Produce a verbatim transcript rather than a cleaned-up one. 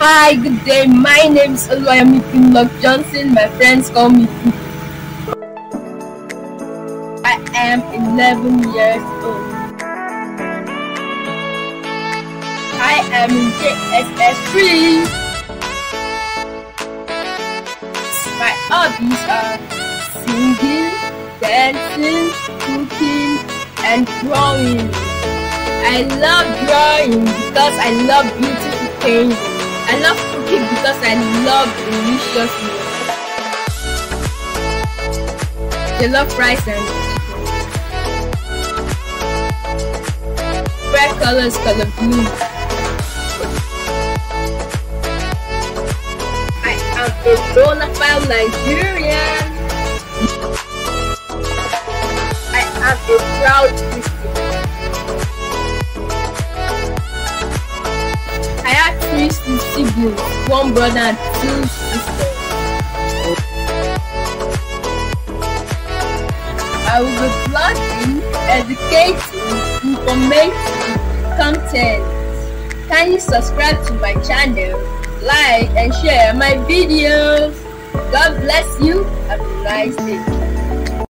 Hi, good day. My name is Oluwayemi Pinlock Johnson. My friends call me P. I am eleven years old. I am in J S S three. My hobbies are singing, dancing, cooking, and drawing. I love drawing because I love beautiful painting. I love cooking because I love delicious meals. Jollof rice and chicken. Bright colors, color blue. I am a bona fide Nigerian. I am a proud Christian. I have three siblings, one brother and two sisters. I will be blogging, educating, informative content. Kindly subscribe to my channel, like and share my videos. God bless you. Have a nice day.